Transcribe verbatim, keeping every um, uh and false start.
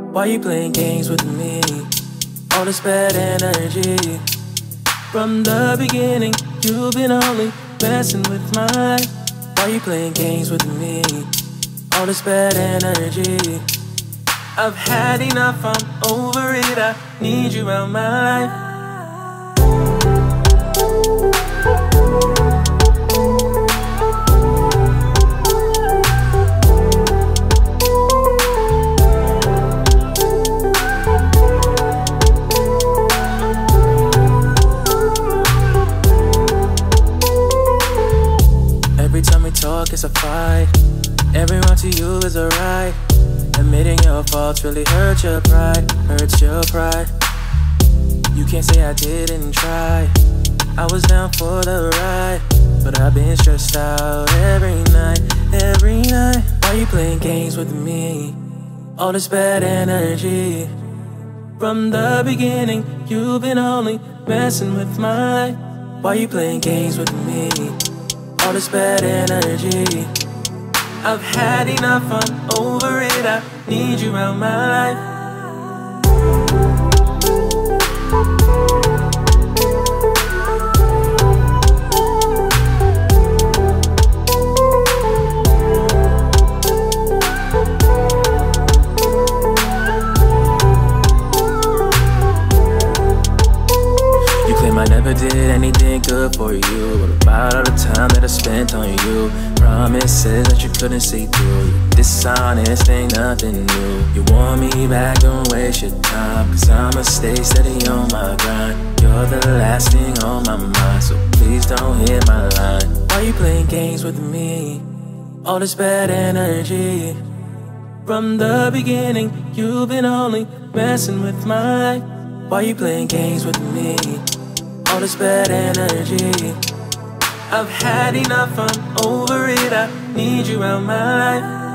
Why you playing games with me? All this bad energy. From the beginning, you've been only messing with my life. Why you playing games with me? All this bad energy. I've had enough, I'm over it. I need you out my life. Every time we talk, it's a fight. Everyone to you is a right. Admitting your faults really hurt your pride, hurts your pride. You can't say I didn't try. I was down for the ride, but I've been stressed out every night, every night. Why you playing games with me? All this bad energy. From the beginning, you've been only messing with my life. Why you playing games with me? All this bad energy. I've had enough, I'm over it. I need you out my life. You claim I never did anything good for you. What about all the time that I spent on you? Promises that you couldn't see through. You dishonest, ain't nothing new. You want me back, don't waste your time, cause I'ma stay steady on my grind. You're the last thing on my mind, so please don't hit my line. Why you playing games with me? All this bad energy. From the beginning, you've been only messing with my life. Why you playing games with me? All this bad energy. I've had enough, I'm over it. I need you out my life.